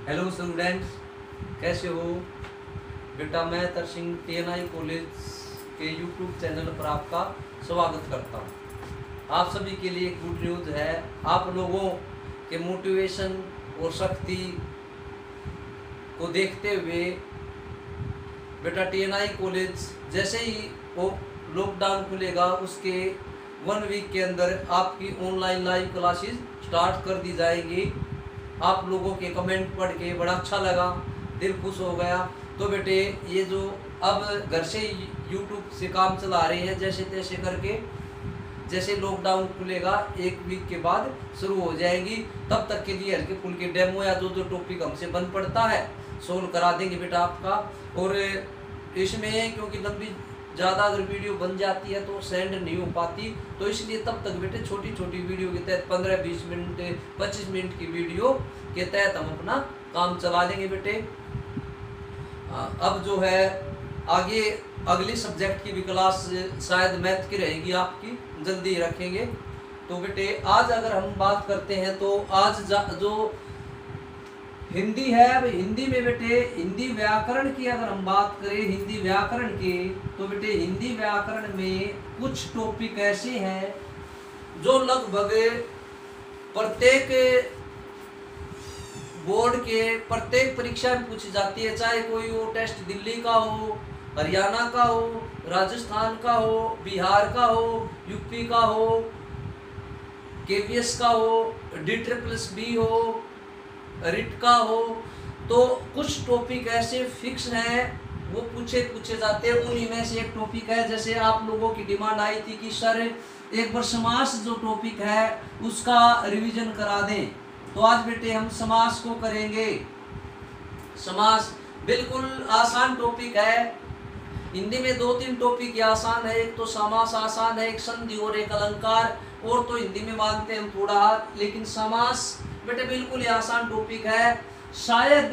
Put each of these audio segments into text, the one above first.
Hello students, कैसे हो बेटा। मैं तरसिंह TNI कॉलेज के यूट्यूब चैनल पर आपका स्वागत करता हूं। आप सभी के लिए गुड न्यूज़ है। आप लोगों के मोटिवेशन और शक्ति को देखते हुए बेटा TNI कॉलेज जैसे ही वो लॉकडाउन खुलेगा उसके 1 वीक के अंदर आपकी ऑनलाइन लाइव क्लासेस स्टार्ट कर दी जाएगी। आप लोगों के कमेंट पढ़ के बड़ा अच्छा लगा, दिल खुश हो गया। तो बेटे ये जो अब घर से यूट्यूब से काम चला रहे हैं जैसे तैसे करके, जैसे लॉकडाउन खुलेगा 1 वीक के बाद शुरू हो जाएगी, तब तक के लिए हल्के फुल्के डेमो या जो टॉपिक हमसे बन पड़ता है सोल्व करा देंगे बेटा आपका। और इसमें क्योंकि लंबी ज़्यादा अगर वीडियो बन जाती है तो सेंड नहीं हो पाती, तो इसलिए तब तक बेटे छोटी छोटी वीडियो के तहत 15-20 मिनट 25 मिनट की वीडियो के तहत हम अपना काम चला लेंगे बेटे। अब जो है आगे अगली सब्जेक्ट की भी क्लास शायद मैथ की रहेगी, आपकी जल्दी रखेंगे। तो बेटे आज अगर हम बात करते हैं तो आज जो हिंदी है, हिंदी में बेटे हिंदी व्याकरण की अगर हम बात करें हिंदी व्याकरण की, तो बेटे हिंदी व्याकरण में कुछ टॉपिक ऐसे हैं जो लगभग प्रत्येक बोर्ड के प्रत्येक परीक्षा में पूछी जाती है। चाहे कोई वो टेस्ट दिल्ली का हो, हरियाणा का हो, राजस्थान का हो, बिहार का हो, यूपी का हो, KVS का हो, DSSB हो, रिट का हो, तो कुछ टॉपिक ऐसे फिक्स हैं वो पूछे जाते हैं। उन्हीं में से एक टॉपिक है, जैसे आप लोगों की डिमांड आई थी कि सर एक बार समास जो टॉपिक है उसका रिवीजन करा दें, तो आज बेटे हम समास को करेंगे। समास बिल्कुल आसान टॉपिक है। हिंदी में 2-3 टॉपिक आसान है, एक तो समास आसान है, एक संधि और एक अलंकार, और तो हिंदी में मानते हैं हम थोड़ा, लेकिन समास बेटे बिल्कुल आसान टॉपिक है। शायद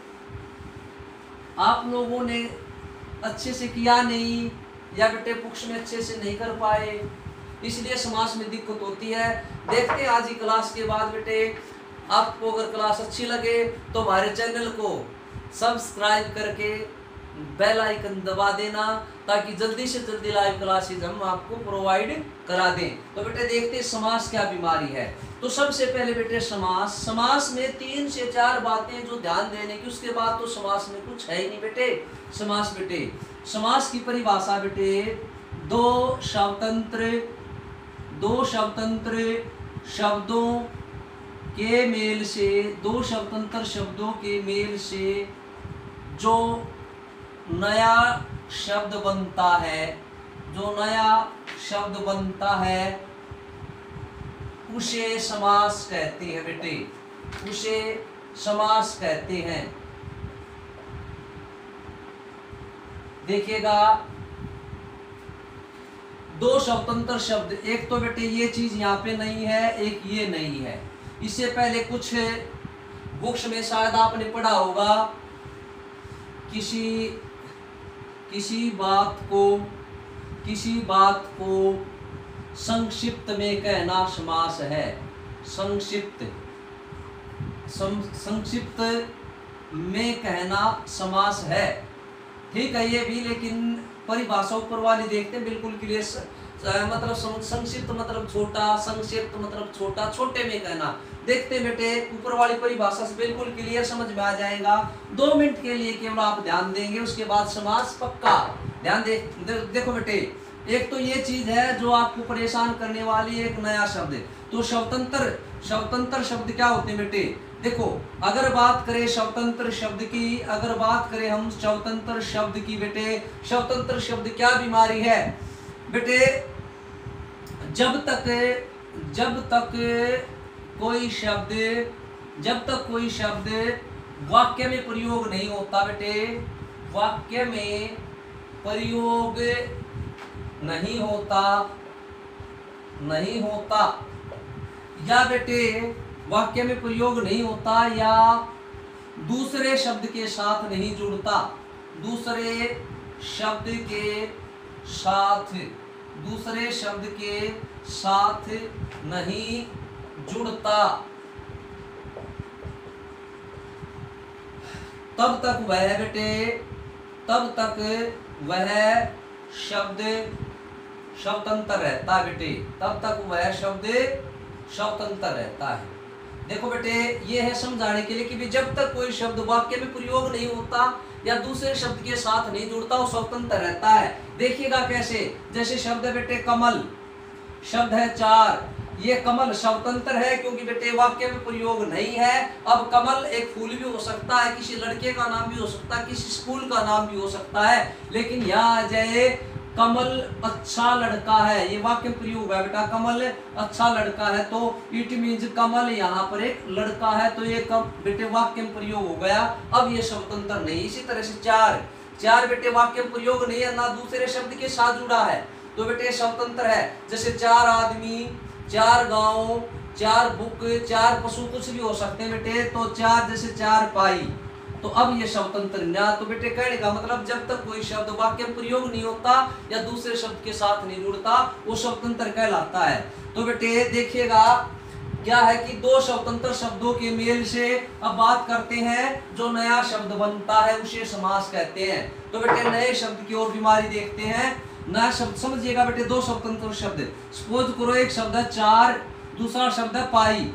आप लोगों ने अच्छे से किया नहीं, या बेटे बुक्स में अच्छे से नहीं कर पाए, इसलिए समास में दिक्कत होती है। देखते हैं आज की क्लास के बाद बेटे आपको अगर क्लास अच्छी लगे तो हमारे चैनल को सब्सक्राइब करके बेल आइकन दबा देना, ताकि जल्दी से जल्दी लाइव क्लासेस हम आपको प्रोवाइड करा दें। तो बेटे देखते हैं समास क्या बीमारी है। तो सबसे पहले बेटे समास में 3 से 4 बातें जो ध्यान देने की, उसके बाद तो समास में कुछ है ही नहीं बेटे। समास की परिभाषा बेटे दो स्वतंत्र शब्दों के मेल से, 2 स्वतंत्र शब्दों के मेल से जो नया शब्द बनता है, उसे समास कहते हैं बेटे, उसे समास कहते हैं। देखिएगा 2 स्वतंत्र शब्द, एक तो बेटे ये चीज यहाँ पे नहीं है, एक ये नहीं है। इससे पहले कुछ बुक्स में शायद आपने पढ़ा होगा, किसी बात को संक्षिप्त में कहना समास है। संक्षिप्त में कहना समास है, ठीक है ये भी, लेकिन परिभाषा ऊपर वाली देखते हैं बिल्कुल क्लियर। मतलब संक्षिप्त मतलब छोटा, संक्षिप्त मतलब छोटा, छोटे में कहना। देखते बेटे ऊपर वाली परिभाषा से बिल्कुल क्लियर समझ में आ जाएगा। 2 मिनट के लिए केवल आप ध्यान देंगे, उसके बाद समास पक्का ध्यान देखो बेटे, एक तो ये चीज है जो आपको परेशान करने वाली एक नया शब्द है। तो स्वतंत्र शब्द क्या होते हैं बेटे? देखो अगर बात करें स्वतंत्र शब्द की, अगर बात करें हम स्वतंत्र शब्द की बेटे, स्वतंत्र शब्द क्या बीमारी है बेटे? जब तक कोई शब्द वाक्य में प्रयोग नहीं होता बेटे, वाक्य में प्रयोग नहीं होता, या बेटे वाक्य में प्रयोग नहीं होता, या दूसरे शब्द के साथ नहीं जुड़ता, दूसरे शब्द के साथ नहीं जुड़ता, तब तक वह बेटे, तब तक वह शब्द शब्दांतर रहता है बेटे, तब तक वह शब्द शब्दांतर रहता है। देखो बेटे ये है समझाने के लिए कि जब तक कोई शब्द वाक्य में प्रयोग नहीं होता या दूसरे शब्द के साथ नहीं जुड़ता वो स्वतंत्र रहता है। देखिएगा कैसे, जैसे शब्द है बेटे कमल, शब्द है चार, ये कमल स्वतंत्र है क्योंकि बेटे वाक्य में प्रयोग नहीं है। अब कमल एक फूल भी हो सकता है, किसी लड़के का नाम भी हो सकता है, किसी स्कूल का नाम भी हो सकता है, लेकिन यहाँ आ जाए कमल अच्छा लड़का है, ये वाक्य प्रयोग है बेटा, कमल अच्छा लड़का है, तो इट मीन्स कमल यहाँ पर एक लड़का है, तो ये बेटे वाक्य में प्रयोग हो गया। अब ये स्वतंत्र नहीं। इसी तरह से चार, चार बेटे वाक्य में प्रयोग नहीं है, ना दूसरे शब्द के साथ जुड़ा है, तो बेटे स्वतंत्र है। जैसे चार आदमी, चार गांव, चार बुक, चार पशु, कुछ भी हो सकते हैं बेटे, तो चार जैसे चार पाई, तो अब ये स्वतंत्र ना। तो बेटे कहने का मतलब जब तक कोई शब्द वाक्य में प्रयोग नहीं होता या दूसरे शब्द के साथ नहीं जुड़ता वो स्वतंत्र कहलाता है। तो बेटे देखिएगा क्या है कि दो स्वतंत्र शब्दों के मेल से अब बात करते हैं, जो नया शब्द बनता है उसे समास कहते हैं। तो बेटे नए शब्द की ओर बीमारी देखते हैं। नया शब्द समझिएगा बेटे, दो स्वतंत्र शब्द, सपोज करो एक शब्द है चार, दूसरा शब्द है पाई,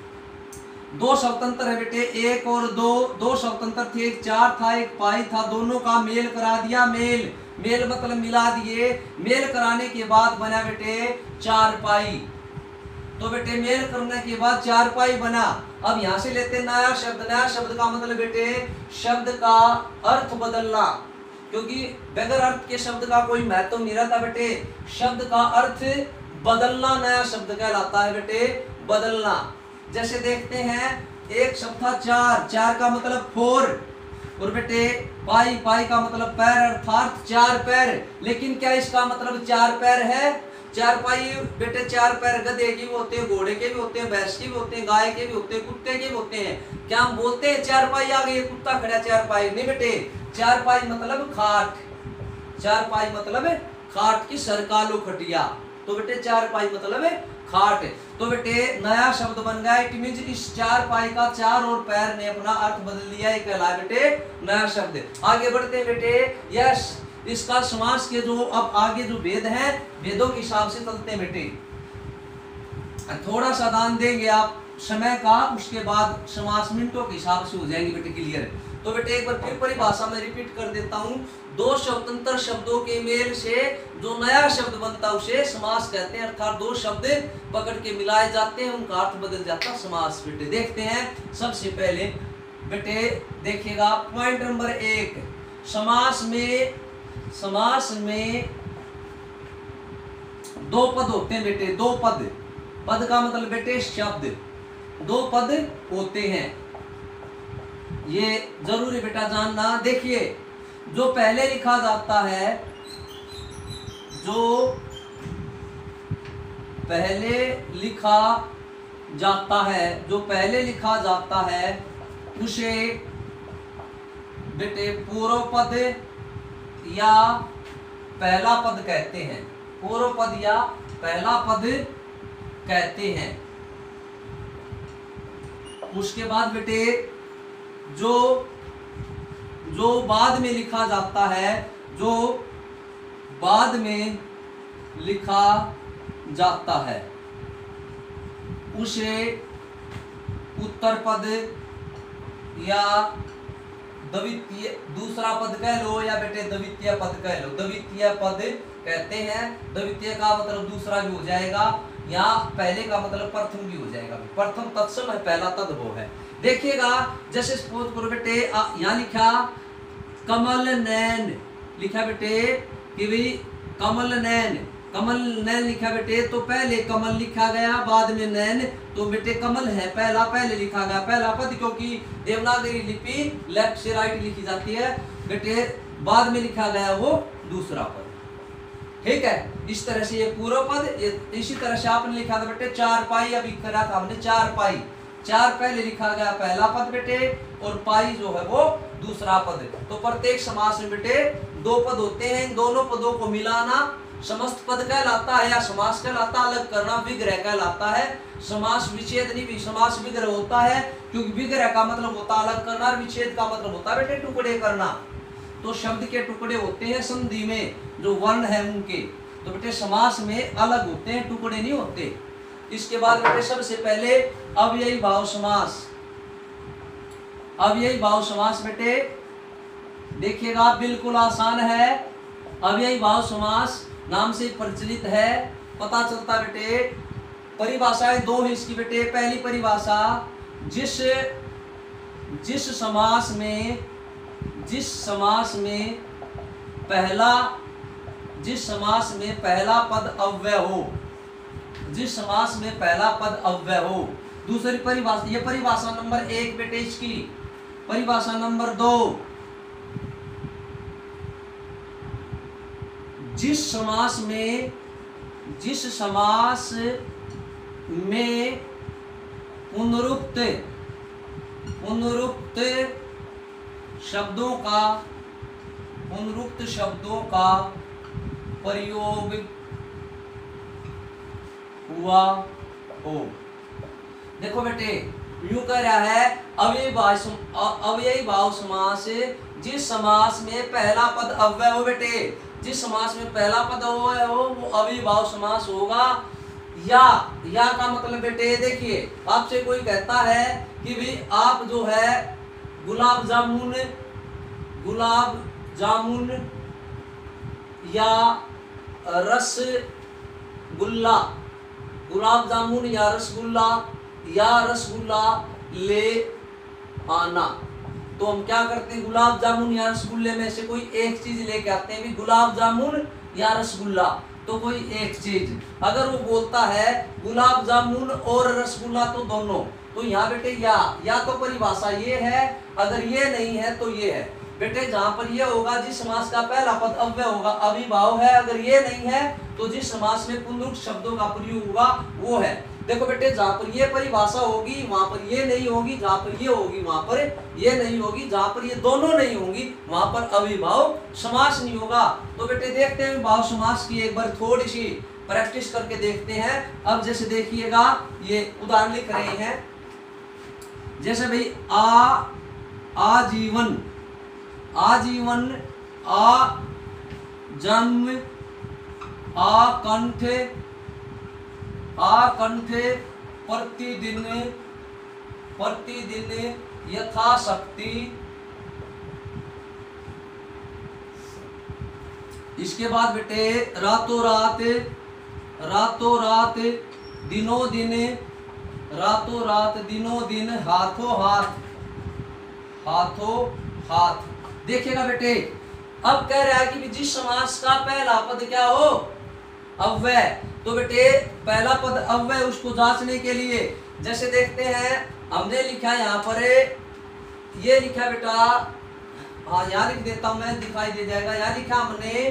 दो स्वतंत्र है बेटे, एक और दो, दो स्वतंत्र थे, एक चार था एक पाई था, दोनों का मेल करा दिया, मेल, मेल मतलब मिला दिए, मेल कराने के बाद बना बेटे चार पाई। तो बेटे मेल करने के बाद चार पाई बना। अब यहां से लेते नया शब्द, नया शब्द का मतलब बेटे शब्द का अर्थ बदलना, क्योंकि बगैर अर्थ के शब्द का कोई महत्व नहीं रहता बेटे, शब्द का अर्थ बदलना नया शब्द कहलाता है बेटे, बदलना। जैसे देखते हैं एक शब्द था चार, चार का मतलब फोर, और बेटे पाई, पाई का मतलब पैर अर्थात चार पैर, लेकिन क्या इसका मतलब चार पैर है? चार पाई बेटे चार पैर गधे के भी होते हैं, घोड़े के भी होते हैं, भैंस के भी होते हैं, गाय के भी होते हैं, कुत्ते के भी होते हैं। क्या हम बोलते हैं चार पाई आ गई, कुत्ता खड़ा चार पाई? नहीं बेटे, चार पाई मतलब खाट, चार पाई मतलब खाट की सरकालो खटिया, तो बेटे चार पाई मतलब खाट। तो बेटे नया शब्द बन गया, इट मींस इस चार पाई का चार और पैर ने अपना अर्थ बदल लिया, ये कहलाए बेटे नया शब्द। आगे बढ़ते हैं बेटे, यस इसका समास के जो अब आगे जो भेद है, भेदों के हिसाब से चलते हैं बेटे। थोड़ा सा दान देंगे आप समय का, उसके बाद समास मिनटों के हिसाब से हो जाएंगे बेटे क्लियर। तो बेटे एक बार फिर परिभाषा में रिपीट कर देता हूँ, दो स्वतंत्र शब्दों के मेल से जो नया शब्द बनता है उसे समास कहते हैं, अर्थात दो शब्द पकड़ के मिलाए जाते हैं, उनका अर्थ बदल जाता है, समास। बेटे देखते हैं सबसे पहले बेटे देखिएगा पॉइंट नंबर एक, समास में दो पद होते हैं बेटे, दो पद, पद का मतलब बेटे शब्द, दो पद होते हैं, ये जरूरी बेटा जानना। देखिए जो पहले लिखा जाता है, जो पहले लिखा जाता है, जो पहले लिखा जाता है उसे बेटे पूर्व पद या पहला पद कहते हैं, पूर्व पद या पहला पद कहते हैं। उसके बाद बेटे जो बाद में लिखा जाता है, जो बाद में लिखा जाता है उसे उत्तर पद या द्वितीय दूसरा पद कह लो, या बेटे द्वितीय पद कह लो, द्वितीय पद कहते हैं। द्वितीय का मतलब दूसरा भी हो जाएगा, या पहले का मतलब प्रथम भी हो जाएगा। प्रथम तत्सम है, पहला तद्भव है। देखिएगा जैसे सपोज करो बेटे यहाँ लिखा कमल नैन, लिखा बेटे कि भाई कमल नैन, कमल नैन लिखा बेटे, तो पहले कमल लिखा गया बाद में नैन, तो बेटे कमल है पहला, पहले लिखा गया पहला पद, क्योंकि देवनागरी लिपि लेफ्ट से राइट लिखी जाती है बेटे, बाद में लिखा गया वो दूसरा पद, ठीक है। इस तरह से ये पूर्व पद, इसी तरह से आपने लिखा था बेटे चार पाई, अभी करा था हमने चार पाई, चार पहले लिखा गया पहला पद बेटे, और पाई जो है वो दूसरा पद। तो प्रत्येक समास में बेटे दो पद होते हैं, इन दोनों पदों को मिलाना समस्त पद कहलाता है या समास कहलाता है, अलग करना विग्रह कहलाता है। समास विच्छेद नहीं, समास विग्रह होता है, क्योंकि विग्रह का मतलब होता है अलग करना और विच्छेद का मतलब होता है बेटे टुकड़े करना। तो शब्द के टुकड़े होते हैं संधि में जो वर्ण है उनके, तो बेटे समास में अलग होते हैं, टुकड़े नहीं होते। इसके बाद बेटे सबसे पहले अव्ययी भाव समास। अव्ययी भाव समास बेटे देखिएगा बिल्कुल आसान है। अव्ययी भाव समास नाम से प्रचलित है, पता चलता बेटे। परिभाषाएं दो है इसकी बेटे। पहली परिभाषा, जिस समास में पहला पद अव्यय हो, जिस समास में पहला पद अव्यय हो। दूसरी परिभाषा, ये परिभाषा नंबर 1 बेटे इसकी। परिभाषा नंबर 2, जिस समास में पुनरुक्त शब्दों का प्रयोग हुआ हो। देखो बेटे यूं कह रहा है अव्ययी भाव समास, जिस समास में पहला पद अव्यय हो बेटे, जिस समास में पहला पद अव्यय हो वो अव्ययी भाव समास होगा। या का मतलब बेटे देखिए, आपसे कोई कहता है कि भी आप जो है गुलाब जामुन या रसगुल्ला, गुलाब जामुन या रसगुल्ला ले आना। तो हम क्या करते हैं, गुलाब जामुन या रसगुल्ले में से कोई एक चीज लेके आते हैं, भी गुलाब जामुन या रसगुल्ला, तो कोई एक चीज। अगर वो बोलता है गुलाब जामुन और रसगुल्ला तो दोनों, तो यहाँ बेटे या तो परिभाषा ये है, अगर ये नहीं है तो ये है बेटे। जहां पर ये होगा जिस समास का पहला पद अव्यय होगा अविभाव है, अगर ये नहीं है तो जिस समास में पुनरुक्त शब्दों का प्रयोग होगा वो है। देखो बेटे जहां पर ये परिभाषा होगी वहां पर ये नहीं होगी, जहां पर ये होगी वहां पर ये नहीं होगी, जहां पर ये दोनों नहीं होंगी वहां पर अविभाव समास नहीं होगा। तो बेटे देखते हैं अविभाव समास की एक बार थोड़ी सी प्रैक्टिस करके देखते हैं। अब जैसे देखिएगा ये उदाहरण लिख रहे हैं, जैसे भाई आजीवन, जन्म, आकंठ, प्रतिदिन यथाशक्ति। इसके बाद बेटे रातों रात दिनों दिन हाथों हाथ। देखिएगा बेटे अब कह रहा है कि जिस समास का पहला पद क्या हो अव्यय, तो बेटे पहला पद अव्यय उसको जांचने के लिए जैसे देखते हैं हमने लिखा यहाँ पर, ये लिखा बेटा, हाँ यहाँ लिख देता हूं मैं, दिखाई दे जाएगा। यहाँ लिखा हमने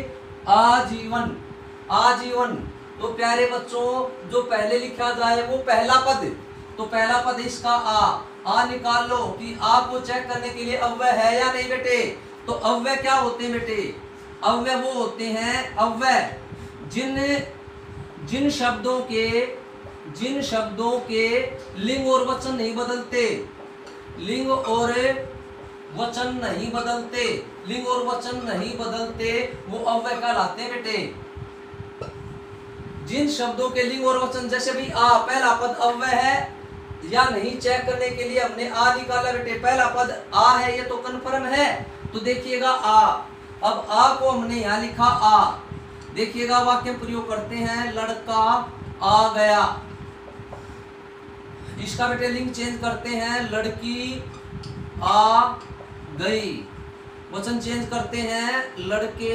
आजीवन। तो प्यारे बच्चों जो पहले लिखा जाए वो पहला पद, तो पहला पद इसका आ निकाल लो कि आ को चेक करने के लिए अव्यय है या नहीं बेटे। तो अव्यय क्या होते हैं बेटे, अव्यय वो होते हैं अव्यय जिन शब्दों के लिंग और वचन नहीं बदलते, लिंग और वचन नहीं बदलते वो अव्यय कहलाते हैं बेटे। जिन शब्दों के लिंग और वचन, जैसे भी पहला पद अव्यय है या नहीं चेक करने के लिए हमने आ निकाला बेटे, पहला पद आ है ये तो कन्फर्म है। तो देखिएगा अब आ को हमने यहाँ लिखा देखिएगा वाक्य प्रयोग करते हैं, लड़का आ गया। इसका बेटे लिंग चेंज करते हैं, लड़की आ गई। वचन चेंज करते हैं, लड़के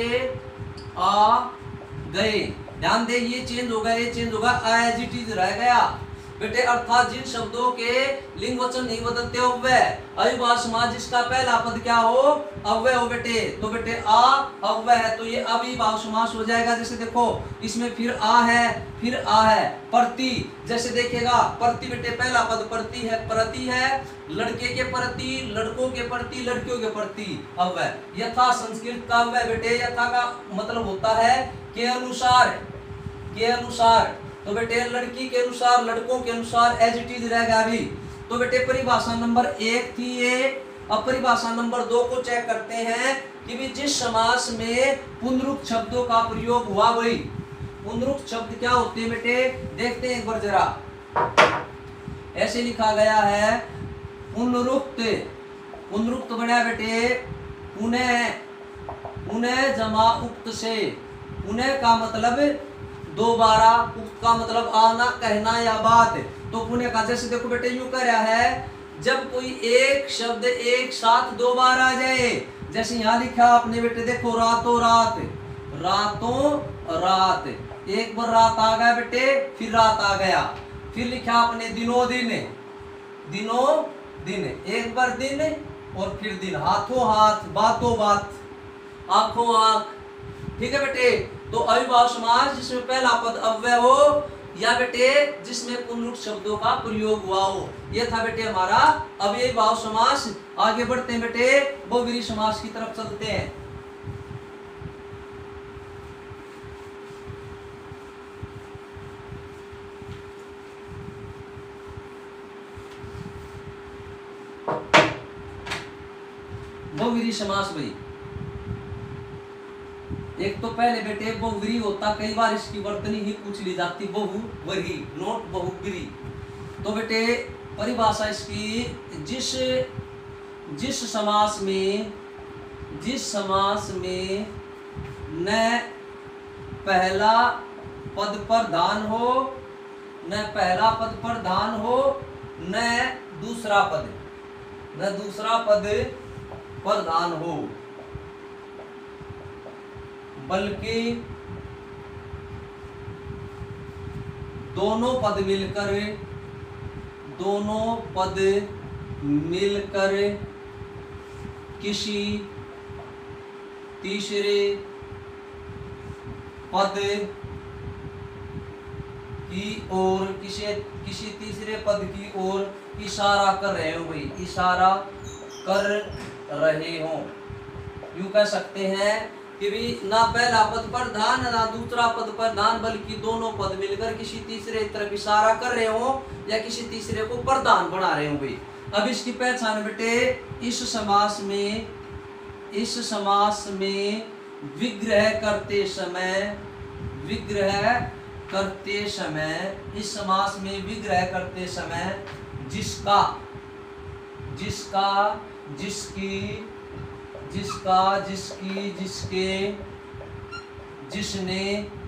आ गए। ध्यान दे ये चेंज होगा, ये चेंज होगा, एज इट इज रह गया। बेटे अर्थात जिन शब्दों के लिंग वचन नहीं बदलते अव्यय। अविभाज्य समास जिसका पहला पद क्या हो, अव्यय हो बेटे। तो बेटे आ अव्यय है तो ये अविभाज्य समास हो जाएगा। जैसे देखो इसमें फिर आ है, फिर आ है। प्रति जैसे देखेगा, प्रति बेटे पहला पद प्रति है, लड़के के प्रति, लड़कों के प्रति, लड़कियों के प्रति अव्यय। यथा संस्कृत का अव्यय बेटे, यथा का मतलब होता है के अनुसार, के अनुसार। तो बेटे लड़की के अनुसार, लड़कों के अनुसार, एज इट इज रहेगा अभी। तो बेटे परिभाषा नंबर 1 थी ये। अब परिभाषा नंबर 2 को चेक करते हैं कि भी जिस समास में पुनरुक्त शब्दों का प्रयोग हुआ वही। पुनरुक्त शब्द क्या होते हैं बेटे, देखते हैं एक बार जरा। ऐसे लिखा गया है पुनरुक्त, पुनरुक्त बना बेटे पुनः, पुनः जमा उक्त से। पुनः का मतलब दोबारा, उक्त का मतलब आना, कहना या बात। तो पुनः का जैसे देखो बेटे यूं कर रहा है, जब कोई एक शब्द एक साथ दो बार आ जाए। जैसे यहाँ लिखा आपने बेटे देखो रातों रात, रातों रात, एक बार रात आ गया बेटे, फिर रात आ गया। फिर लिखा आपने दिनों दिन, दिनों दिन, एक बार दिन और फिर दिन। हाथों हाथ, बातों बात, आंखों आंख। ठीक है बेटे। तो अविभाज्य समास जिसमें पहला पद अव्यय हो या बेटे जिसमें पुनरुक्त शब्दों का प्रयोग हुआ हो, यह था बेटे हमारा अविभाज्य समास। आगे बढ़ते हैं बेटे, बहुव्रीहि समास की तरफ चलते हैं। बहुव्रीहि समास भाई, एक तो पहले बेटे बहुव्रीहि होता, कई बार इसकी वर्तनी ही पूछ ली जाती, बहुव्रीहि नोट बहुव्रीहि। तो बेटे परिभाषा इसकी, जिस समास में न पहला पद प्रधान हो, न पहला पद प्रधान हो, न दूसरा पद प्रधान हो, बल्कि दोनों पद मिलकर किसी तीसरे पद की ओर, किसी तीसरे पद की ओर इशारा कर रहे हो भाई, इशारा कर रहे हो। यूं कह सकते हैं कि भी ना पहला पद प्रधान ना दूसरा पद प्रधान, बल्कि दोनों पद मिलकर किसी तीसरे तरफ इशारा कर रहे हो या किसी तीसरे को प्रधान बना रहे हो भाई। अब इसकी पहचान बेटे, इस समास में विग्रह करते समय, इस समास में विग्रह करते समय जिसका, जिसकी, जिसकी, जिसके, जिसने,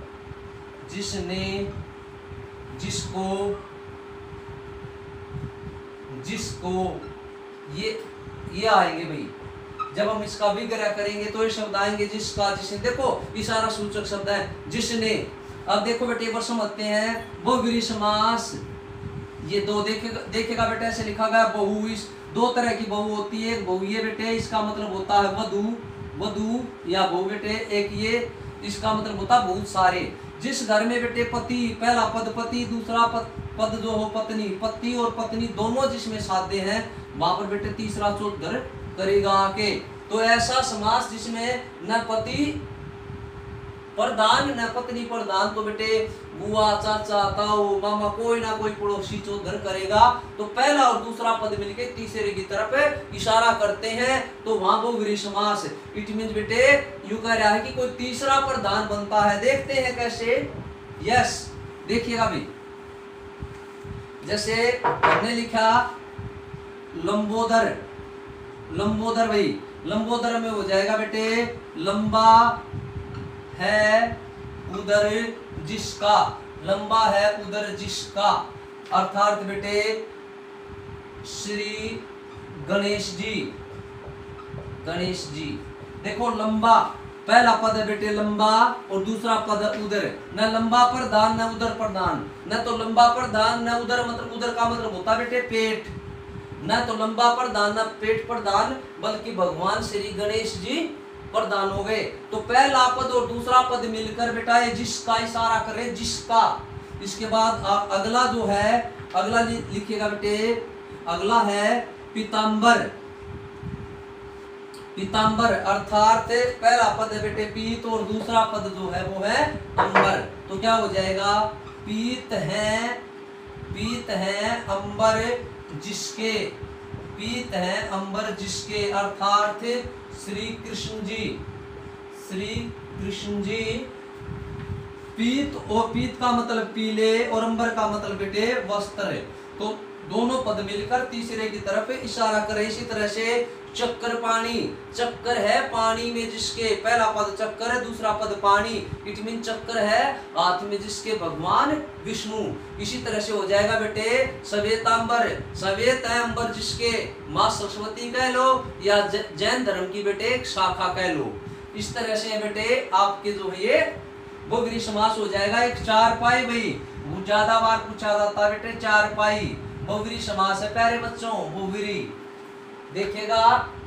जिसको, ये आएंगे भाई। जब हम इसका विग्रह करेंगे तो ये शब्द आएंगे जिसका, जिसने। देखो इशारा सूचक शब्द है जिसने। अब देखो बेटे एक बार समझते हैं बहुव्रीहि समास। ये दो देखेगा बेटा, ऐसे लिखा गया बहु। इस दो तरह की बहु होती है, एक बहु ये बेटे, इसका मतलब होता है वधु या बहु बेटे। एक ये, इसका मतलब होता है बहुत सारे। जिस घर में बेटे पति, पहला पद पति, दूसरा पद जो हो पत्नी, पति और पत्नी दोनों जिसमें साधे हैं, वहां पर बेटे तीसरा चौधर करेगा आके। तो ऐसा समास जिसमें न पति प्रधान न पत्नी प्रधान, तो बेटे बुआ, चाचा, ताऊ, मामा, कोई ना कोई पड़ोसी चौधर करेगा। तो पहला और दूसरा पद मिलके तीसरे की तरफ इशारा करते हैं, तो वहां बहुव्रीहि समास। इट मींस बेटे यूं कह रहा है कि कोई तीसरा प्रधान बनता है। देखते हैं कैसे। यस देखिएगा भी, जैसे हमने लिखा लंबोदर, लंबोदर भाई, लंबोदर में हो जाएगा बेटे लंबा है उदर जिसका, लंबा है उदर जिसका। अर्थात बेटे श्री गणेश जी, गणेश जी। देखो लंबा, पहला पद है बेटे लंबा और दूसरा पद है उदर। न लंबा प्रधान न उदर प्रधान, न तो लंबा प्रधान न उदर, मतलब उदर का मतलब होता है बेटे पेट, न तो लंबा प्रधान न पेट प्रधान, बल्कि भगवान श्री गणेश जी प्रधान हो गए। तो पहला पद और दूसरा पद मिलकर बेटा ये जिसका इशारा करे, जिसका। इसके बाद अगला जो है, अगला लिखिएगा बेटे, अगला है पीतांबर। पीतांबर अर्थात पहला पद है बेटे पीत और दूसरा पद जो है वो है अंबर। तो क्या हो जाएगा, पीत है अंबर जिसके, पीत है अंबर जिसके, अर्थात श्री कृष्ण जी। पीत और पीत का मतलब पीले और अंबर का मतलब बेटे वस्त्र। तो दोनों पद मिलकर तीसरे की तरफ इशारा करे। इसी तरह से चक्कर पानी, चक्कर है पानी में जिसके, पहला पद चक्कर है दूसरा पद पानी, इट मीन चक्कर है हाथ में जिसके भगवान विष्णु। इसी तरह से हो जाएगा बेटे श्वेतांबर, श्वेत है अंबर जिसके, माँ सरस्वती कह लो या जैन धर्म की बेटे एक शाखा कह लो। इस तरह से बेटे आपके जो है ये बहुव्रीहि समास हो जाएगा। एक चारपाई, भाई ज्यादा बार पूछा जाता बेटे चारपाई, बहुव्रीहि समास है प्यारे बच्चों, बहुव्रीहि देखिएगा,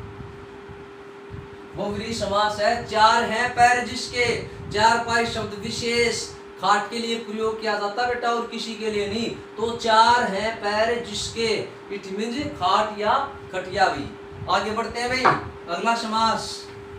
बहुव्रीहि समास है। चार है पैर जिसके, चारपाई शब्द विशेष खाट के लिए प्रयोग किया जाता है बेटा और किसी के लिए नहीं। तो चार है पैर जिसके, इट मींस खाट या खटिया भी। आगे बढ़ते हैं भाई, अगला समास।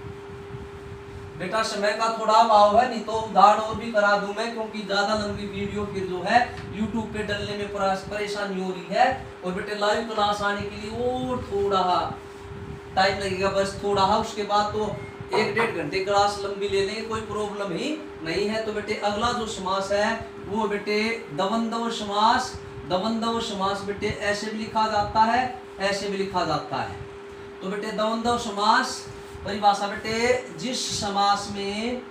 बेटा समय का थोड़ा अभाव है, नहीं तो उदाहरण और भी करा दूं मैं, क्योंकि ज्यादा लंबी वीडियो फिर जो है YouTube पे डालने में परेशानी हो रही है। और बेटे लाइव क्लास आने के लिए और थोड़ा टाइम लगेगा, बस थोड़ा, उसके बाद तो 1-1.5 घंटे क्लास लंबी ले लेंगे, कोई प्रॉब्लम ही नहीं है। तो बेटे अगला जो समास है वो बेटे दवंदव समास। दवंदव समास बेटे ऐसे भी लिखा जाता है, ऐसे भी लिखा जाता है। तो बेटे दवंदव समास परिभाषा बेटे जिस समास में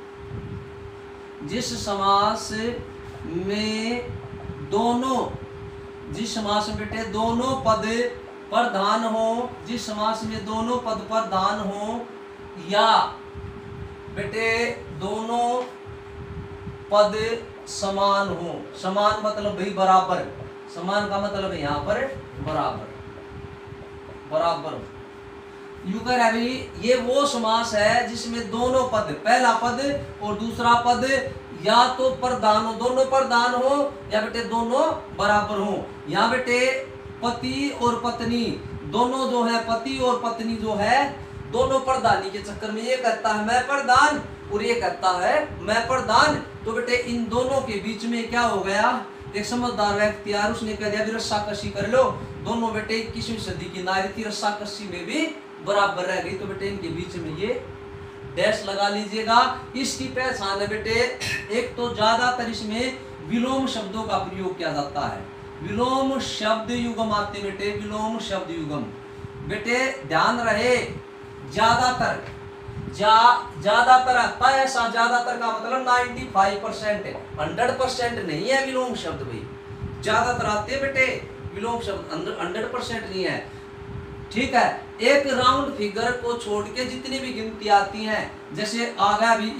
दोनों, जिस समास में बेटे दोनों पद प्रधान हो, जिस समास में दोनों पद प्रधान हो, या बेटे दोनों पद समान हो। समान मतलब भाई बराबर, समान का मतलब है यहाँ पर बराबर, बराबर। यूं कह रहा भाई ये वो समास है जिसमें दोनों पद, पहला पद और दूसरा पद या तो प्रधान हो, दोनों प्रधान हो, या बेटे दोनों बराबर हो। यहाँ बेटे पति और पत्नी दोनों जो है, पति और पत्नी जो है दोनों प्रधानी के चक्कर में, ये कहता है मैं प्रधान और ये कहता है मैं प्रधान। तो बेटे इन दोनों के बीच में क्या हो गया, एक समझदार व्यक्ति यार उसने कह दिया रस्साकशी कर लो। दोनों बेटे 21वीं सदी की नारी थी, रस्साकशी में भी बराबर रह गई। तो बेटे इनके बीच में ये डैश लगा लीजिएगा। इसकी पहचान है बेटे, एक तो ज्यादातर इसमें विलोम शब्दों का प्रयोग किया जाता है, विलोम शब्द युगम आते बेटे, विलोम शब्द युगम। बेटे ध्यान रहे ज्यादातर, ज्यादातर आता है ऐसा, ज्यादातर का मतलब 95% है, 100% नहीं है विलोम शब्द भाई। ज्यादातर आते हैं बेटे विलोम शब्द, 100% नहीं है। ठीक है, एक राउंड फिगर को छोड़ के जितनी भी गिनती आती हैं, जैसे आ गया भी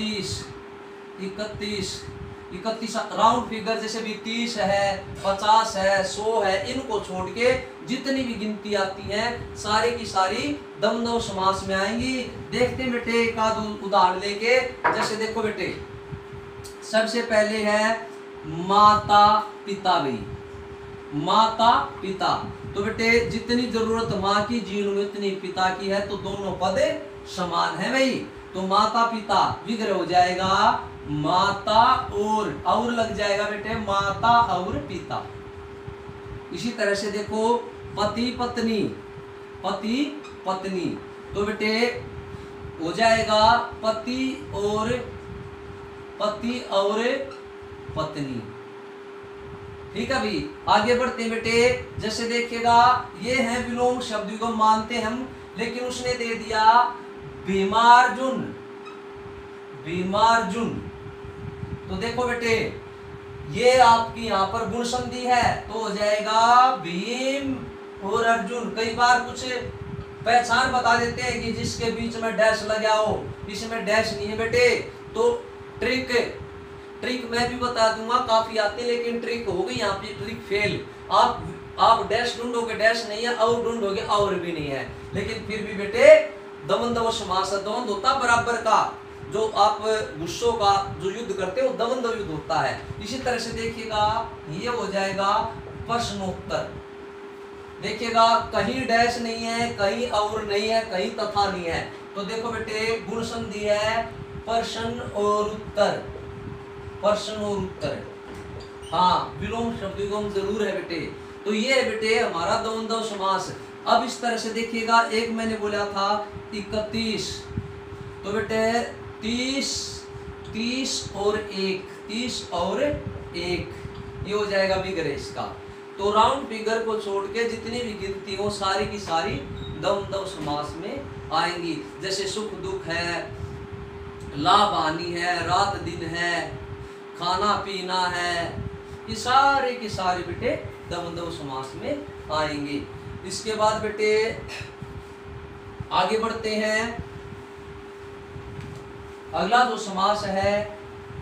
31 राउंड फिगर, जैसे भी 30 है, 50 है, 100 है, इनको छोड़ के जितनी भी गिनती आती हैं सारी की सारी दवंदव समास में आएंगी। देखते हैं बेटे एक आध उदाहरण लेके। जैसे देखो बेटे, सबसे पहले है माता पिता भाई, माता पिता। तो बेटे जितनी जरूरत माँ की जीवन में उतनी पिता की है, तो दोनों पद समान है भाई। तो माता पिता विग्रह हो जाएगा माता और लग जाएगा बेटे माता और पिता। इसी तरह से देखो पति पत्नी, पति पत्नी, तो बेटे हो जाएगा पति और पत्नी। ठीक है भाई, आगे बढ़ते हैं बेटे। जैसे देखिएगा ये है विलोम शब्द को मानते हम, लेकिन उसने दे दिया भीमार्जुन, भीमार्जुन। तो देखो बेटे ये आपकी यहाँ पर गुण संधि है, तो हो जाएगा भीम और अर्जुन। कई बार कुछ पहचान बता देते हैं कि जिसके बीच में डैश लगा हो, इसमें डैश नहीं है बेटे तो ट्रिक मैं भी बता दूंगा, काफी आती है लेकिन ट्रिक हो गई यहाँ पे, ट्रिक फेल। आप डैश ढूंढोगे, डैश नहीं है, और ढूंढोगे और भी नहीं है, लेकिन फिर भी बेटे दमन समास है। द्वंद होता बराबर का, जो आप गुस्सों का जो युद्ध करते हो दमन युद्ध होता है। इसी तरह से देखिएगा ये हो जाएगा प्रश्नोत्तर। देखिएगा कहीं डैश नहीं है, कहीं और नहीं है, कहीं तथा नहीं है, तो देखो बेटे गुण संधि है प्रश्न और उत्तर, प्रश्न और उत्तर। हाँ, विलोम शब्द विलोम जरूर है बेटे। तो ये है बेटे हमारा द्वंद्व समास। अब इस तरह से देखिएगा, एक मैंने बोला था 31, तो बेटे 30 और 1, 30 और 1 ये हो जाएगा फिगर है इसका। तो राउंड फिगर को छोड़ के जितनी भी गिनती हो सारी की सारी द्वंद्व समास में आएंगी। जैसे सुख दुख है, लाभ हानि है, रात दिन है, खाना पीना है, ये सारे की सारे बेटे द्वंद्व समास में आएंगे। इसके बाद बेटे आगे बढ़ते हैं। अगला जो समास है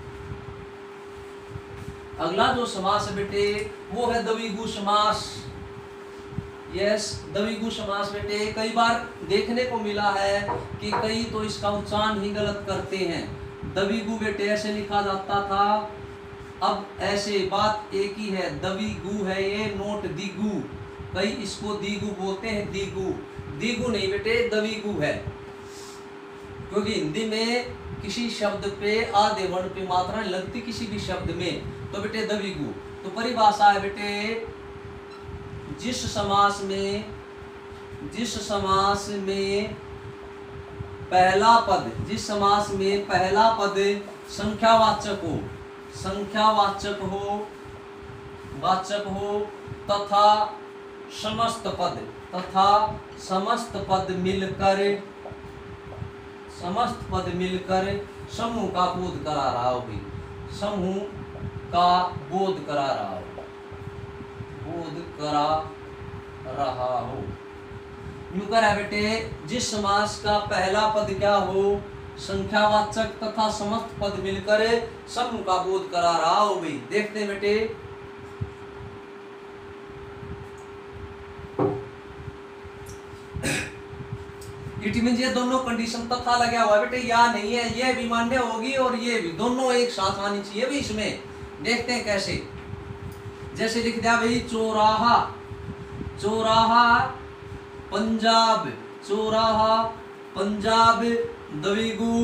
बेटे वो है द्विगु समास। यस, द्विगु समास बेटे कई बार देखने को मिला है कि कई तो इसका उच्चारण ही गलत करते हैं। द्विगु बेटे ऐसे लिखा जाता था, अब ऐसे बात एक ही है, द्विगु है ये, नोट दिगु। कई इसको दिगु बोलते हैं, दिगु नहीं बेटे द्विगु है, क्योंकि हिंदी में किसी शब्द पे आधे वर्ण पे मात्रा लगती किसी भी शब्द में, तो बेटे द्विगु। तो परिभाषा है बेटे जिस समास में पहला पद संख्यावाचक हो तथा समस्त पद मिलकर समूह का बोध करा रहा हो, यूं करा बेटे जिस समास का पहला पद क्या हो, संख्यावाचक तथा समस्त पद मिलकर समूह का बोध करा रहा हो भाई। देखते हैं बेटे इट मीन ये दोनों कंडीशन तथा लगा हुआ है बेटे, या नहीं है, ये भी मान्य होगी और ये भी, दोनों एक साथ आनी चाहिए भी इसमें। देखते हैं कैसे, जैसे लिख दिया भाई चौराहा पंजाब द्विगु,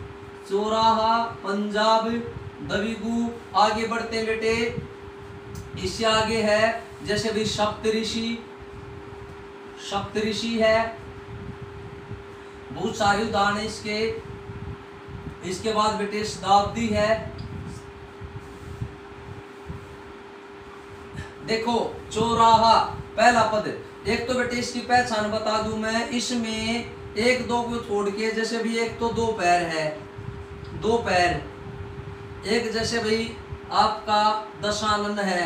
आगे बढ़ते हैं बेटे, इससे आगे है जैसे भाई सप्तऋषि है, बहुत सारे उदाहरण इसके बाद बेटे शताब्दी है। देखो चौराहा पहला पद, एक तो बेटे इसकी पहचान बता दूं मैं, इसमें एक दो को छोड़ के, जैसे भी एक तो दो पैर, एक जैसे भाई आपका दशानन है,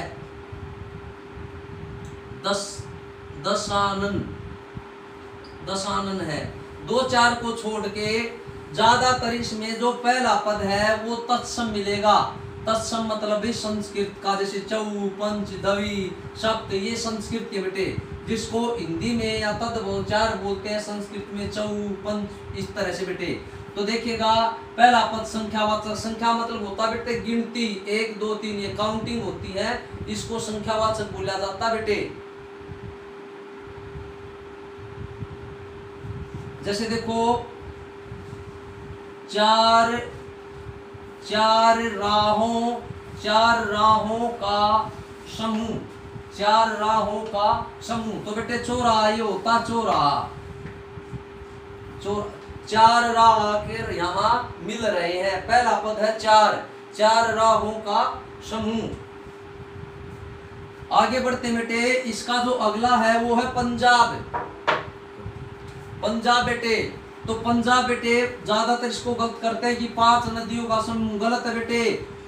दशानन है, दो चार को छोड़ के ज्यादातर इसमें जो पहला पद है वो तत्सम मिलेगा। तत्सम मतलब भी संस्कृत का, जैसे चौ, पंच, दवी, सप्त, ये संस्कृत के बेटे, जिसको हिंदी में या तद्भवचार बोलते हैं, संस्कृत में चौ, पंच, इस तरह से बेटे। तो देखिएगा पहला पद संख्यावाचक, संख्या मतलब होता बेटे गिनती, 1 2 3 ये काउंटिंग होती है, इसको संख्यावाचक बोला जाता बेटे। जैसे देखो चार राहों का समूह, तो बेटे चौराहा ये होता चौराहा, चार राह के यहाँ मिल रहे हैं, पहला पद है चार राहों का समूह। आगे बढ़ते बेटे, इसका जो अगला है वो है पंजाब बेटे। तो पंजाब बेटे ज्यादातर इसको गलत करते हैं कि 5 नदियों का समूह, गलत है बेटे।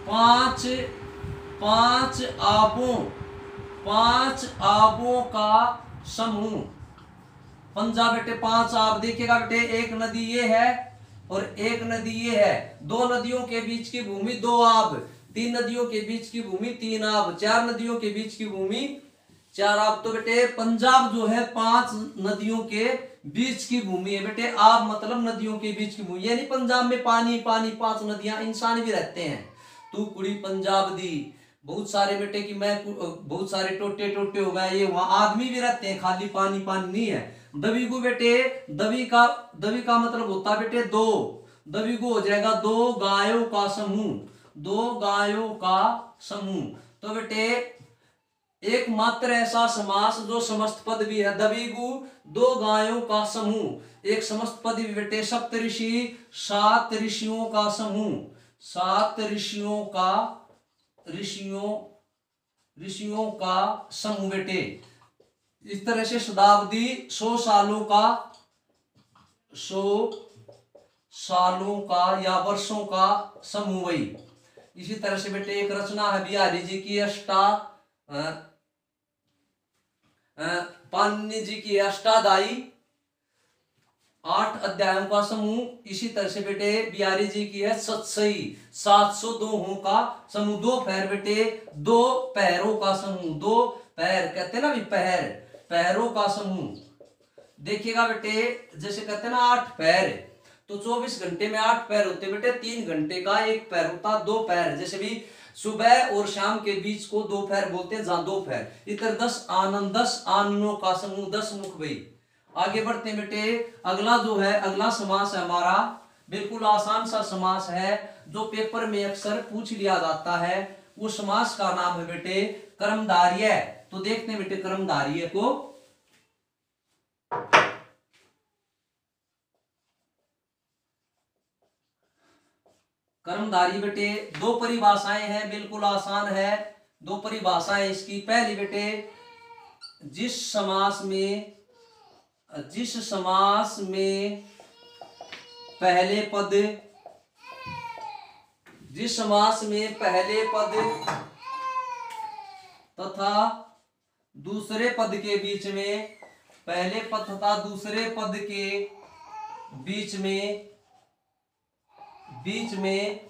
पांच आबों का समूह, पंजा बेटे 5 आब। देखिएगा बेटे एक नदी ये है और एक नदी ये है, दो नदियों के बीच की भूमि 2 आब, 3 नदियों के बीच की भूमि 3 आब, 4 नदियों के बीच की भूमि 4 आब। तो बेटे पंजाब जो है 5 नदियों के बीच की भूमि है बेटे। आब मतलब नदियों के बीच की भूमि, यानी पंजाब में पानी पानी, 5 नदियां, इंसान भी रहते हैं। तू कुड़ी पंजाब दी, बहुत सारे बेटे की मैं बहुत सारे टोटे टोटे हो गए, ये वहां आदमी भी रहते हैं, खाली पानी पानी नहीं है। दवीगु बेटे, दवी का मतलब होता है बेटे 2, दवीगु हो जाएगा 2 गायों का समूह, 2 गायों का समूह। तो बेटे एकमात्र ऐसा समास जो समस्त पद भी है, दवीगु 2 गायों का समूह, एक समस्त पद भी बेटे। सप्तऋषि 7 ऋषियों का समूह, 7 ऋषियों का समूह बेटे। इस तरह से शताब्दी 100 सालों का या वर्षों का समूह वही। इसी तरह से बेटे एक रचना है बिहारी जी की पाणिनि जी की अष्टाध्यायी, 8 अध्यायों का समूह। इसी तरह से बेटे बिहारी जी की है सतसई, 700 दोहों का समूह। 2 पैर बेटे, 2 पैरों का समूह, 2 पैर कहते हैं ना भी पैर, पैरों का समूह। देखिएगा बेटे जैसे कहते हैं ना 8 पैर, तो 24 घंटे में 8 पैर होते बेटे, 3 घंटे का 1 पैर होता, 2 पैर। जैसे भी सुबह और शाम के बीच को दोपहर बोलते हैं, जहां दोपहर। इधर 10 आनंद, 10 आननों का समूह, 10 मुख भाई। आगे बढ़ते हैं बेटे, अगला जो है अगला समास है हमारा, बिल्कुल आसान सा समास है जो पेपर में अक्सर पूछ लिया जाता है। वो समास का नाम है बेटे कर्मधारय। तो देखते हैं बेटे कर्मधारय को। कर्मधारय बेटे 2 परिभाषाएं हैं, बिल्कुल आसान है। 2 परिभाषाएं इसकी। पहली बेटे जिस समास में पहले पद तथा दूसरे पद के बीच में, पहले पद तथा दूसरे पद के बीच में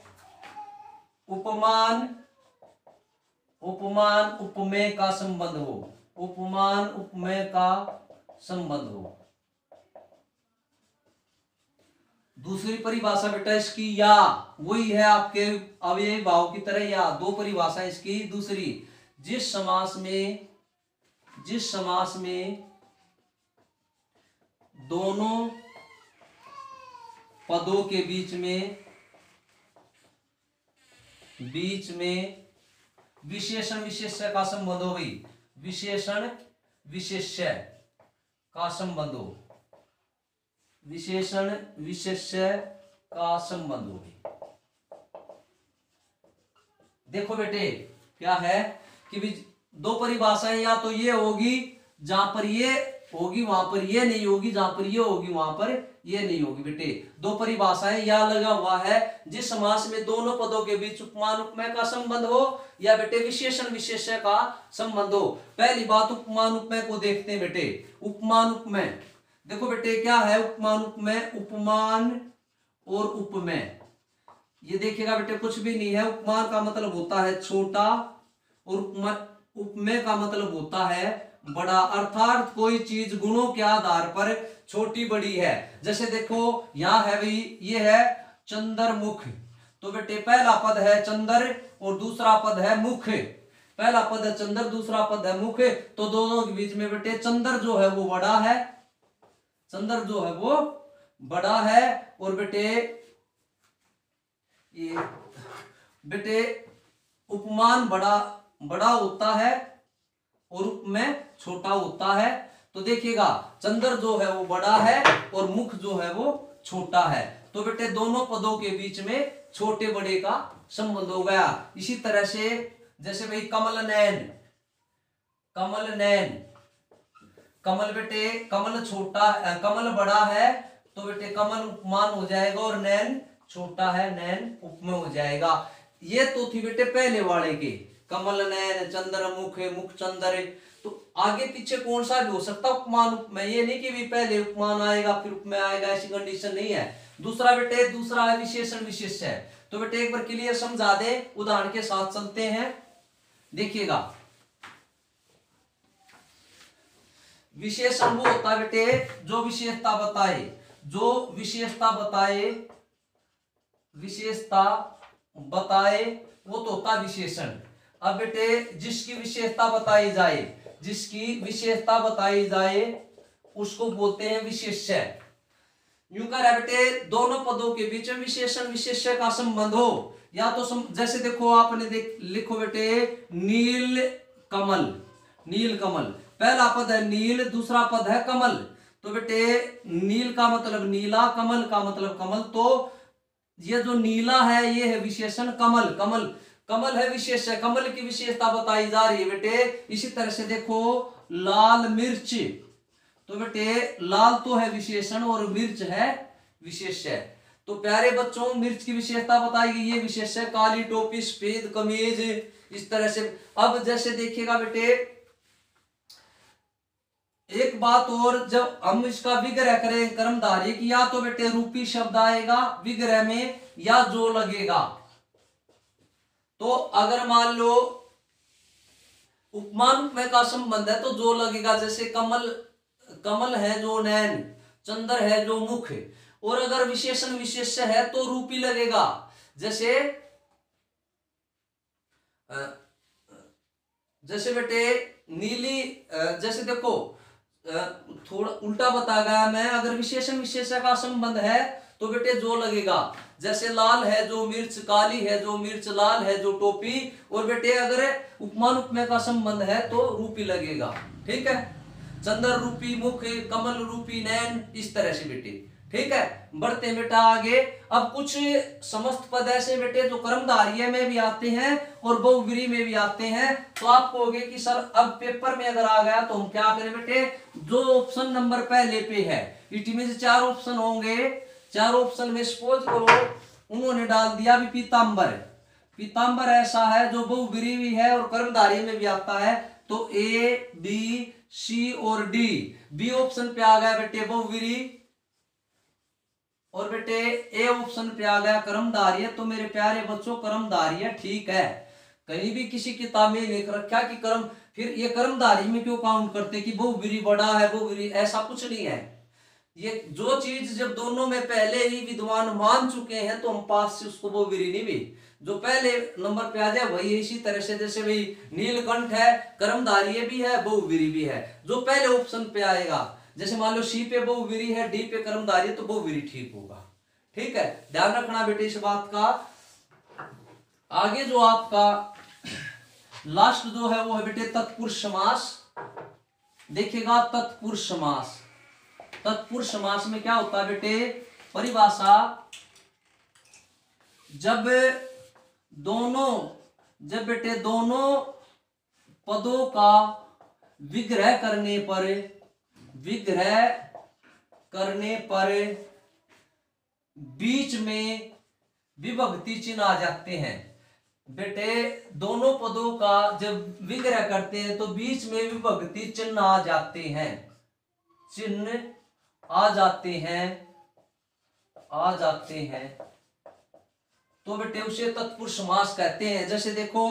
उपमान उपमेय का संबंध हो, उपमान उपमेय का संबंध हो। दूसरी परिभाषा बेटा इसकी या, वही है आपके अव्ययी भाव की तरह या। 2 परिभाषा इसकी। दूसरी, जिस समास में दोनों पदों के बीच में विशेषण विशेष्य का संबंध हो गई, विशेषण विशेष्य का संबंध हो, विशेषण विशेष्य का संबंध हो गई। देखो बेटे क्या है कि 2 परिभाषाएं, या तो ये होगी जहां पर ये होगी वहां पर ये नहीं होगी, जहां पर ये होगी वहां पर ये नहीं होगी बेटे। 2 परिभाषाएं, या लगा हुआ है जिस समास में दोनों पदों के बीच उपमान उपमेय का संबंध हो, या बेटे विशेषण विशेष्य का संबंध हो। पहली बात उपमान उपमेय को देखते हैं बेटे। उपमान उपमेय देखो बेटे क्या है उपमान उपमेय, उपमान और उपमेय। ये देखिएगा बेटे कुछ भी नहीं है। उपमान का मतलब होता है छोटा और उपमेय का मतलब होता है बड़ा, अर्थात कोई चीज गुणों के आधार पर छोटी बड़ी है। जैसे देखो यहां है भाई, ये है चंद्रमुख, तो बेटे पहला पद है चंद्र और दूसरा पद है मुख। पहला पद है चंद्र, दूसरा पद है मुख, तो दोनों के बीच में बेटे चंद्र जो है वो बड़ा है, चंद्र जो है वो बड़ा है। और बेटे ये बेटे उपमान बड़ा होता है और उपमेय छोटा होता है। तो देखिएगा चंद्र जो है वो बड़ा है और मुख जो है वो छोटा है। तो बेटे दोनों पदों के बीच में छोटे बड़े का संबंध हो गया। इसी तरह से जैसे भाई कमल नैन, कमल बेटे कमल छोटा, कमल बड़ा है तो बेटे कमल उपमान हो जाएगा, और नैन छोटा है, नैन उपमेय हो जाएगा। ये तो थी बेटे पहले वाले के, कमल नैन चंद्र मुख, मुख चंद्र। तो आगे पीछे कौन सा भी हो सकता उपमान उपमेय, ये नहीं कि भी पहले उपमान आएगा फिर उपमेय आएगा, ऐसी कंडीशन नहीं है। दूसरा बेटे, दूसरा है विशेषण विशेष्य है। तो बेटे एक बार क्लियर समझा दे, उदाहरण के साथ चलते हैं, देखिएगा। विशेषण वो होता है बेटे जो विशेषता बताए, जो विशेषता बताए, विशेषता बताए वो तो होता विशेषण। अब बेटे जिसकी विशेषता बताई जाए, जिसकी विशेषता बताई जाए उसको बोलते हैं विशेष्य। यूं कह रहा है बेटे दोनों पदों के बीच में विशेषण विशेष्य का संबंध हो, या तो जैसे देखो आपने लिखो बेटे नील कमल, नील कमल, पहला पद है नील, दूसरा पद है कमल। तो बेटे नील का मतलब नीला, कमल का मतलब कमल, तो ये जो नीला है ये है विशेषण, कमल, कमल कमल है विशेष्य, कमल की विशेषता बताई जा रही है बेटे। इसी तरह से देखो लाल मिर्च, तो बेटे लाल तो है विशेषण और मिर्च है विशेष्य। तो प्यारे बच्चों मिर्च की विशेषता बताई गई, ये विशेष्य, काली टोपी, सफेद कमीज, इस तरह से। अब जैसे देखिएगा बेटे एक बात और, जब हम इसका विग्रह करें कर्मधारय की, या तो बेटे रूपी शब्द आएगा विग्रह में या जो लगेगा। तो अगर मान लो उपमान उपमेय का संबंध है तो जो लगेगा, जैसे कमल, कमल है जो नैन, चंद्र है जो मुख, और अगर विशेषण विशेष्य है तो रूपी लगेगा। जैसे जैसे बेटे नीली, जैसे देखो थोड़ा उल्टा बता गया मैं, अगर विशेषण विशेष्य का संबंध है तो बेटे जो लगेगा। जैसे लाल है जो मिर्च, काली है जो मिर्च, लाल है जो टोपी, और बेटे अगर उपमान उपमेय का संबंध है तो रूपी लगेगा। ठीक है, चंद्र रूपी मुख, कमल रूपी नैन, इस तरह से बेटे। ठीक है, बढ़ते हैं बेटा आगे। अब कुछ समस्त पद ऐसे बेटे जो कर्मधारय में भी आते हैं और बहुव्रीहि में भी आते हैं। तो आप कहोगे कि सर अब पेपर में अगर आ गया तो हम क्या करें बेटे, जो ऑप्शन नंबर पहले पे है, इट में से 4 ऑप्शन होंगे, 4 ऑप्शन में सपोज करो उन्होंने डाल दिया भी पीताम्बर, पीताम्बर ऐसा है जो बहुव्रीहि भी है और कर्मधारय में भी आता है। तो ए बी सी और डी, बी ऑप्शन पे आ गया बेटे बहुव्रीहि, और बेटे ए ऑप्शन पे आ गया कर्मधारय। तो मेरे प्यारे बच्चों कर्मधारय ठीक है, कहीं भी किसी किताब में लिख रखा कि कर्म, फिर ये कर्मधारय में क्यों काउंट करते कि बहुव्रीहि बड़ा है बहुव्रीहि, ऐसा कुछ नहीं है। ये जो चीज जब दोनों में पहले ही विद्वान मान चुके हैं तो हम पास से उसको बहुव्रीहि नहीं भी, जो पहले नंबर पे आ जाए वही। इसी तरह से जैसे भाई नीलकंठ है, कर्मधारय भी है बहुव्रीहि भी है, जो पहले ऑप्शन पे आएगा। जैसे मान लो सी पे बहुव्रीहि है, डी पे कर्मधारय, तो बहुव्रीहि ठीक होगा। ठीक है, ध्यान रखना बेटे इस बात का। आगे जो आपका लास्ट जो है वो है बेटे तत्पुरुष समास। देखिएगा तत्पुरुष समास, तत्पुरुष समास में क्या होता है बेटे, परिभाषा, जब बेटे दोनों पदों का विग्रह करने पर बीच में विभक्ति चिन्ह आ जाते हैं। बेटे दोनों पदों का जब विग्रह करते हैं तो बीच में विभक्ति चिन्ह आ जाते हैं, चिन्ह आ जाते हैं, तो बेटे उसे तत्पुरुष समास कहते हैं। जैसे देखो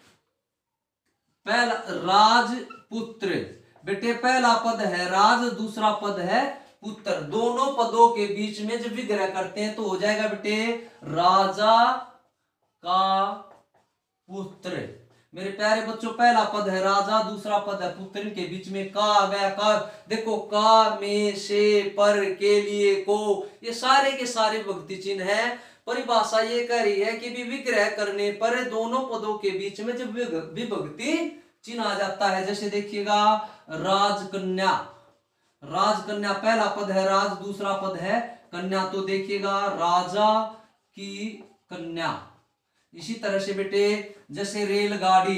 पहला राजपुत्र, बेटे पहला पद है राज, दूसरा पद है पुत्र, दोनों पदों के बीच में जब विग्रह करते हैं तो हो जाएगा बेटे राजा का पुत्र। मेरे प्यारे बच्चों पहला पद है राजा, दूसरा पद है पुत्र, इनके बीच में का आ गया, का देखो का, में, से, पर, के लिए, को, ये सारे के सारे विभक्ति चिन्ह है। परिभाषा ये कह रही है कि विग्रह करने पर दोनों पदों के बीच में जब विभक्ति चिन्ह आ जाता है। जैसे देखिएगा राजकन्या, राजकन्या पहला पद है राज, दूसरा पद है कन्या, तो देखिएगा राजा की कन्या। इसी तरह से बेटे जैसे रेलगाड़ी,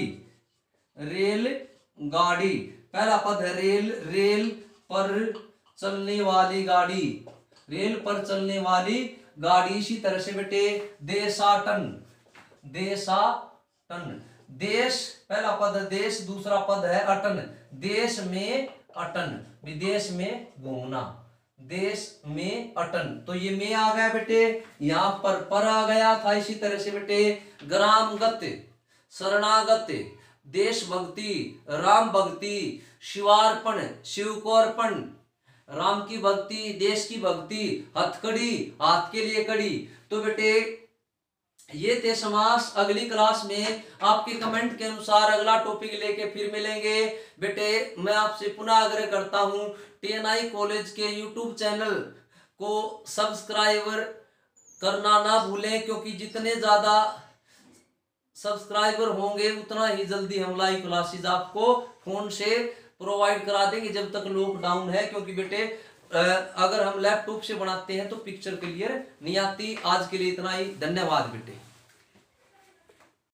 रेलगाड़ी पहला पद है रेल, रेल पर चलने वाली गाड़ी, रेल पर चलने वाली गाड़ी। इसी तरह से बेटे देशाटन, देशाटन देश, पहला पद है देश, दूसरा पद है अटन। देश में अटन, विदेश में घूमना, देश में अटन। तो ये में आ गया बेटे, यहां पर आ गया था। इसी तरह से बेटे ग्रामगत, शरणागत, देशभक्ति, राम भक्ति, शिवार्पण, शिव को अर्पण, राम की भक्ति, देश की भक्ति, हथकड़ी, हाथ के लिए कड़ी। तो बेटे ये थे समास। अगली क्लास में आपके कमेंट के अनुसार अगला टॉपिक लेके फिर मिलेंगे। बेटे मैं आपसे पुनः आग्रह करता हूं, टीएनआई कॉलेज के यूट्यूब चैनल को सब्सक्राइबर करना ना भूलें, क्योंकि जितने ज्यादा सब्सक्राइबर होंगे उतना ही जल्दी हम लाइव क्लासेस आपको फोन से प्रोवाइड करा देंगे, जब तक लॉकडाउन है। क्योंकि बेटे अगर हम लैपटॉप से बनाते हैं तो पिक्चर क्लियर नहीं आती। आज के लिए इतना ही, धन्यवाद बेटे।